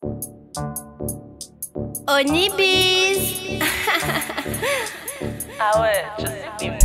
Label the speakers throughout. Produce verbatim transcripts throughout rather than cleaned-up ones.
Speaker 1: Onibiz.
Speaker 2: Ah ouais, je sublime.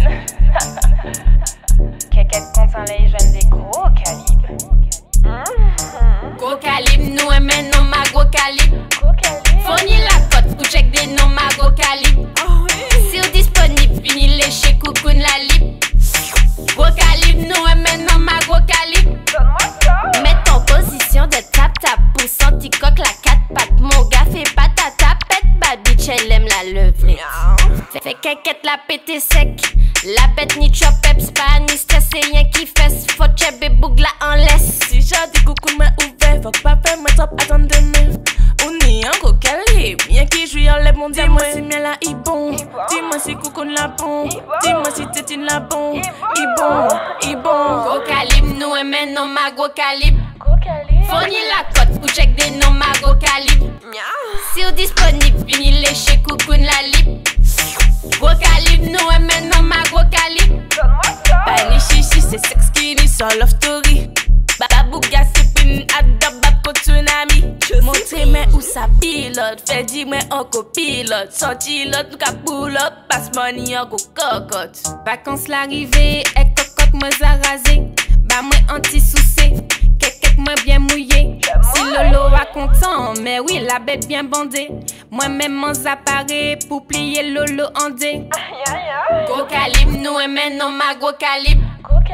Speaker 2: Kékette content les jeunes des gros calibres. Mm-hmm.
Speaker 1: Gros calibre, nous aimons nos ma gros calibre. Fourni la cote pour check des noms ma gros calibre.
Speaker 2: Oh oui.
Speaker 1: Si vous disponible, fini les chez coucoune la lip. Gros calibre, nous aimons nos ma gros calibre.
Speaker 2: Donne-moi ça.
Speaker 1: Mets en position de tap tap pour sentir coque la quatre pattes. Mon gars fait pas ta tapette, bad bitch elle aime la levrette. Fait, fait qu'inquiète la pété sec. La bête ni chop peps pas ni stress, c'est rien qui fesse. Faut chebe bougla en laisse.
Speaker 2: Si j'ai des coucou main ouvert, faut pas faire moi top attendre demain. On est en gros calibre, bien qui joue en lève mon dis-moi si mien la i bon. Dis-moi si coucou la bon. Dis-moi si tétine la bon. I bon, i bon.
Speaker 1: Gros calibre, nous aimons nos ma gros calibre. Fourni la cote pour check des noms ma gros calibre. Si vous disponible, fini les chez coucoune la lip. Gros calibre, nous aimons nos ma gros calibre.
Speaker 2: Bali chichi, c'est sex skinny, sans love story. Babouga, c'est pin, adab, pour tsunami. Montrez-moi où ça pilote, fait dis-moi en copilote. Sorti l'autre, nous ka pull up, passe money en go cocotte.
Speaker 1: Vacances l'arrivée, et cocotte moi zarasé. Bah moi anti-soucé, kékette moi bien mouillé. Si Lolo a content, mais oui la bête bien bandée. Moi-même m'en appareil pour plier Lolo en dé. Gros calibre, nous aimons nos ma gros calibre.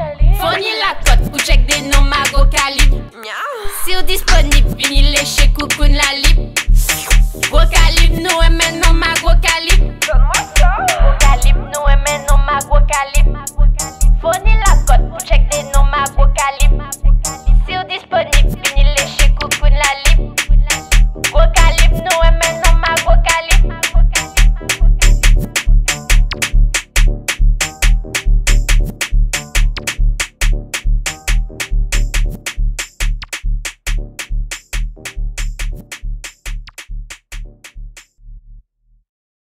Speaker 1: Fourni la cote pour check des noms ma gros calibre. Si vous disponible, fini les chez coucou